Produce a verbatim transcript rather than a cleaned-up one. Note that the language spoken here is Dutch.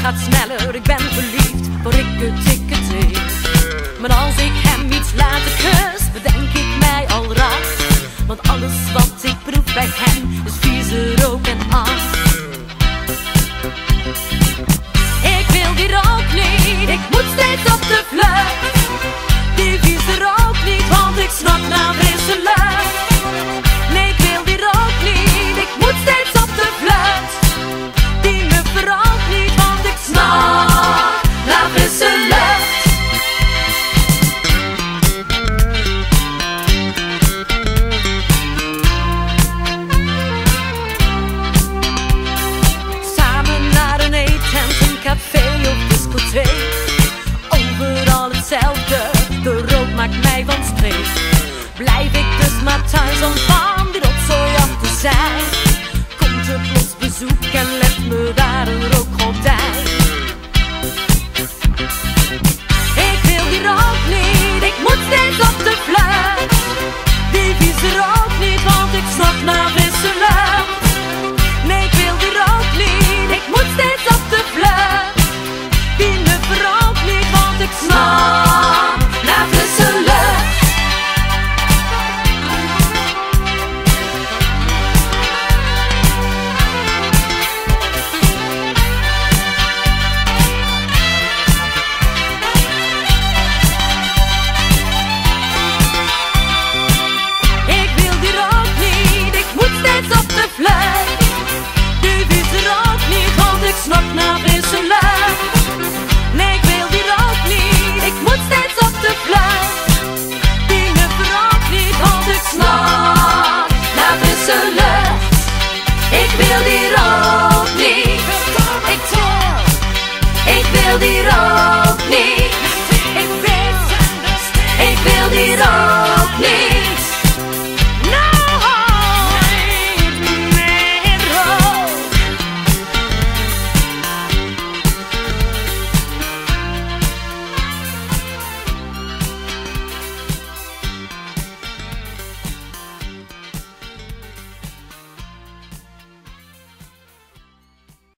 gaat sneller, ik ben verliefd, voor ik het, ik het weet. Maar als ik hem iets later kus, bedenk ik mij al raar. Want alles wat ik proef bij hem is vieze rook en angst. Ik wil die rook niet, ik moet steeds op de vlucht. Die vieze rook niet, want ik snak naar frisse lucht. Nee, ik wil die rook niet, ik moet steeds op de vlucht. Die me verrookt niet, want ik snak naar frisse lucht. Samen naar een eettent, een café of discotheek. Overal hetzelfde, de rook maakt mij van streek. Blijf ik dus maar thuis om van die rotzooi af te zijn. Komt er plots bezoek en legt me daar een rookgordijn. Ik wil die rook niet, ik moet steeds op de vlucht. Die vieze rook niet, want ik snak naar frisse lucht. Nee, ik wil die rook niet, ik moet steeds op de vlucht. Die me verrookt niet, want ik snak naar frisse lucht. Ik wil die rook niet, ik moet steeds op de vlucht. Die vieze rook niet, want ik snak naar frisse lucht. Nee, ik wil die rook niet, ik moet steeds op de vlucht. Die me verrookt niet, want ik snak naar frisse lucht. Ik wil die rook niet, ik wil, ik wil die rook niet. Ik wil, ik wil die rook.